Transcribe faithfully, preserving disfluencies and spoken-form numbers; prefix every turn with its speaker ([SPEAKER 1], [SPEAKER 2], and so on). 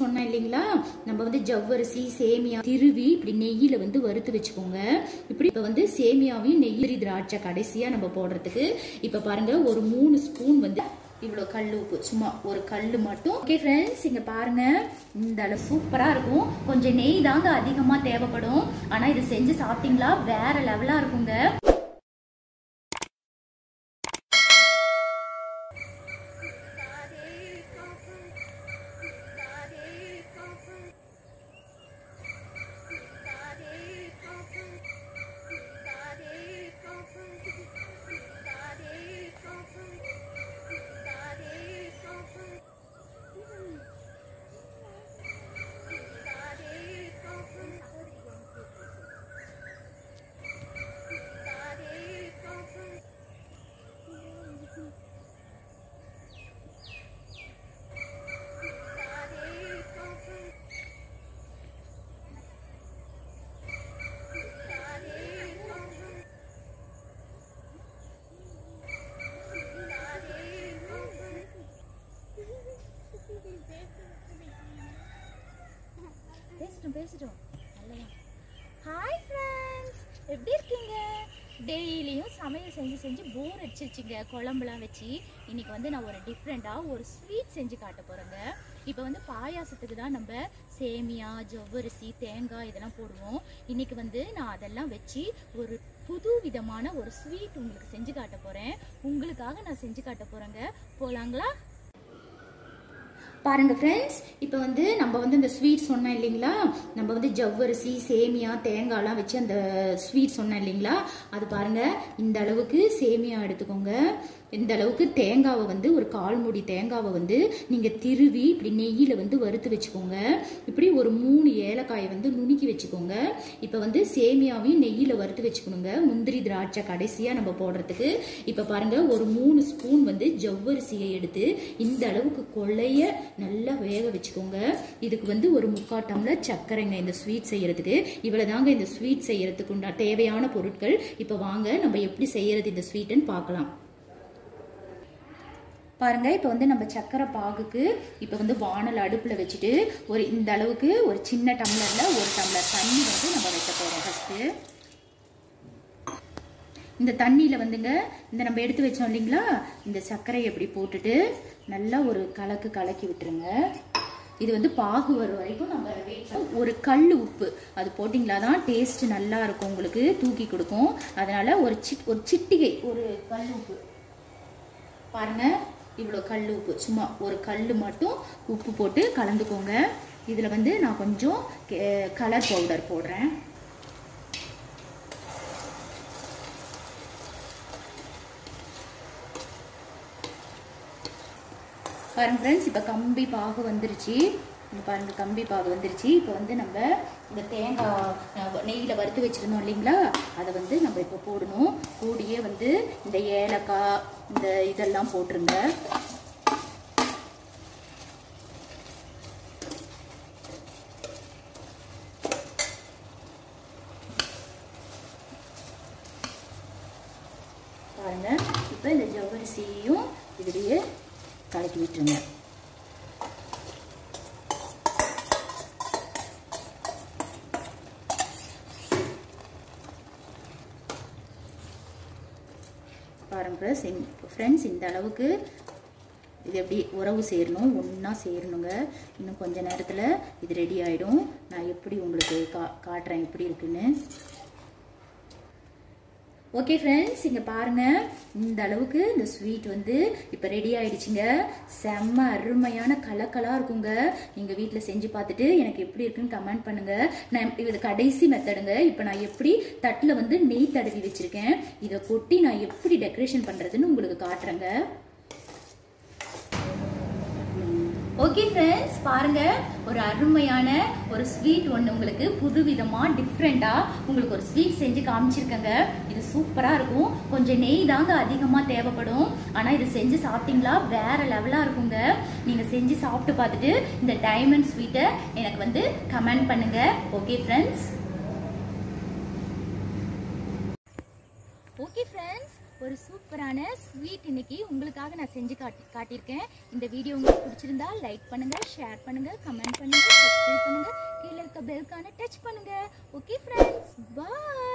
[SPEAKER 1] சொன்னா இல்லீங்களா, நம்ம வந்து ஜவ்வரிசி சேமியா திருவி இப்படி நெய்யில வந்து வறுத்து வச்சுக்கோங்க. இப்படி இப்ப வந்து சேமியாவையும் நெய் திராட்சை கடைசியா நம்ம போடுறதுக்கு இப்ப பாருங்க ஒரு மூணு ஸ்பூன் வந்து இவ்வளவு கல் உப்பு, சும்மா ஒரு கல்லு மட்டும். ஓகே ஃப்ரெண்ட்ஸ், இங்க பாருங்க இந்த அளவு சூப்பரா இருக்கும். கொஞ்சம் நெய் தாங்க அதிகமா தேவைப்படும். ஆனா இது செஞ்சு சாப்பிட்டீங்களா வேற லெவலா இருக்குங்க. பேசிட்டோம் நல்லதான். ஹாய் ஃப்ரெண்ட்ஸ், எப்படி இருக்கீங்க? டெய்லியும் சமையல் செஞ்சு செஞ்சு போர் அடிச்சிருச்சுங்க குழம்புலாம் வச்சு. இன்னைக்கு வந்து நான் ஒரு டிஃப்ரெண்டாக ஒரு ஸ்வீட் செஞ்சு காட்ட போகிறேங்க. இப்போ வந்து பாயாசத்துக்கு தான் நம்ம சேமியா ஜவ்வரிசி தேங்காய் இதெல்லாம் போடுவோம். இன்னைக்கு வந்து நான் அதெல்லாம் வச்சு ஒரு புது விதமான ஒரு ஸ்வீட் உங்களுக்கு செஞ்சு காட்ட போகிறேன். உங்களுக்காக நான் செஞ்சு காட்ட போகிறேங்க. போகலாங்களா? பாருங்க ஃப்ரெண்ட்ஸ், இப்போ வந்து நம்ம வந்து இந்த ஸ்வீட் சொன்னோம் இல்லைங்களா, நம்ம வந்து ஜவ்வரிசி சேமியா தேங்காய்லாம் வச்சு அந்த ஸ்வீட் சொன்னோம் இல்லைங்களா, அது பாருங்க இந்த அளவுக்கு சேமியா எடுத்துக்கோங்க. இந்த அளவுக்கு தேங்காவை வந்து ஒரு கால் மூடி தேங்காவை வந்து நீங்க திருவி இப்படி நெய்யில வந்து வறுத்து வச்சுக்கோங்க. இப்படி ஒரு மூணு ஏலக்காயை வந்து நுணுக்கி வச்சுக்கோங்க. இப்போ வந்து சேமியாவையும் நெய்யில வறுத்து வச்சுக்கணுங்க. முந்திரி திராட்சை கடைசியா நம்ம போடுறதுக்கு. இப்போ பாருங்க ஒரு மூணு ஸ்பூன் வந்து ஜவ்வரிசியை எடுத்து இந்த அளவுக்கு கொள்ளைய நல்லா வேக வச்சுக்கோங்க. இதுக்கு வந்து ஒரு முக்கால் டம்ளர் சர்க்கரைங்க இந்த ஸ்வீட் செய்யறதுக்கு. இவ்வளவுதாங்க இந்த ஸ்வீட் செய்யறதுக்கு உண்டா தேவையான பொருட்கள். இப்போ வாங்க நம்ம எப்படி செய்யறது இந்த ஸ்வீட்னு பார்க்கலாம். பாருங்க, இப்போ வந்து நம்ம சக்கரை பாகுக்கு இப்போ வந்து வானல் அடுப்பில் வச்சுட்டு ஒரு இந்த அளவுக்கு ஒரு சின்ன டம்ளர்ல ஒரு டம்ளர் தண்ணி வந்து நம்ம வைக்க போறோம். ஃபர்ஸ்ட் இந்த தண்ணியில வந்துங்க இந்த நம்ம எடுத்து வச்சோம் இல்லைங்களா, இந்த சர்க்கரையை எப்படி போட்டுட்டு நல்லா ஒரு கலக்கு கலக்கி விட்டுருங்க. இது வந்து பாகு வரும் வரைக்கும் நம்ம ஒரு கல் உப்பு அது போட்டிங்களா தான் டேஸ்ட் நல்லா இருக்கும், உங்களுக்கு தூக்கி கொடுக்கும். அதனால ஒரு சிட் ஒரு சிட்டிகை ஒரு கல் உப்பு பாருங்க, இவ்வளோ கல் உப்பு, சும்மா ஒரு கல் மட்டும் உப்பு போட்டு கலந்துக்கோங்க. இதில் வந்து நான் கொஞ்சம் கலர் பவுடர் போடுறேன். பாருங்க ஃப்ரெண்ட்ஸ், இப்போ கம்பி பாகு வந்துருச்சு. பாருங்க கம்பி பாகு வந்துருச்சு. இப்போ வந்து நம்ம இந்த தேங்காய் நெய்யில் வறுத்து வச்சுருந்தோம் இல்லைங்களா, அதை வந்து நம்ம இப்போ போடணும். கூடியே வந்து இந்த ஏலக்காய் இந்த இதெல்லாம் போட்டுருங்க. பாருங்க, இப்போ இந்த ஜவ்வரிசியையும் இதுலேயே கலக்கி விட்டுருங்க. பாருங்க ஃப்ரெண்ட்ஸ், இந்த அளவுக்கு இது எப்படி உறவு சேரணும், ஒன்றா சேரணுங்க. இன்னும் கொஞ்ச நேரத்தில் இது ரெடி ஆகிடும். நான் எப்படி உங்களுக்கு கா காட்டுறேன் எப்படி இருக்குன்னு. ஓகே ஃப்ரெண்ட்ஸ், இங்கே பாருங்கள் இந்த அளவுக்கு இந்த ஸ்வீட் வந்து இப்போ ரெடி ஆயிடுச்சுங்க. செம்ம அருமையான கலக்கலாக இருக்குங்க. நீங்கள் வீட்டில் செஞ்சு பார்த்துட்டு எனக்கு எப்படி இருக்குன்னு கமெண்ட் பண்ணுங்கள். நான் இது கடைசி மெத்தடுங்க. இப்போ நான் எப்படி தட்டில் வந்து நெய் தடவி வச்சுருக்கேன், இதை கொட்டி நான் எப்படி டெக்கரேஷன் பண்ணுறதுன்னு உங்களுக்கு காட்டுறேங்க. ஓகே ஃப்ரெண்ட்ஸ், பாருங்க ஒரு அருமையான ஒரு ஸ்வீட் ஒன்று உங்களுக்கு புதுவிதமா டிஃப்ரெண்டா உங்களுக்கு ஒரு ஸ்வீட் செஞ்சு காமிச்சிருக்கேங்க. இது சூப்பரா இருக்கும். கொஞ்சம் நெய் தாங்க அதிகமா தேவைப்படும். ஆனா இது செஞ்சு சாப்பிட்டீங்களா வேற லெவலா இருக்குங்க. நீங்க செஞ்சு சாப்பிட்டு பார்த்துட்டு இந்த டைமண்ட் ஸ்வீட்டை எனக்கு வந்து கமெண்ட் பண்ணுங்க. Okay friends. ஓகே ஃப்ரெண்ட்ஸ், ஒரு சூப்பரான ஸ்வீட் இன்னைக்கு உங்களுக்காக நான் செஞ்சு காட்டி காட்டியிருக்கேன். இந்த வீடியோ உங்களுக்கு பிடிச்சிருந்தா லைக் பண்ணுங்க, ஷேர் பண்ணுங்க, கமெண்ட் பண்ணுங்க, சப்ஸ்கிரைப் பண்ணுங்க, கீழே இருக்க பெல்கான டச் பண்ணுங்க. ஓகே ஃப்ரெண்ட்ஸ், பாய்.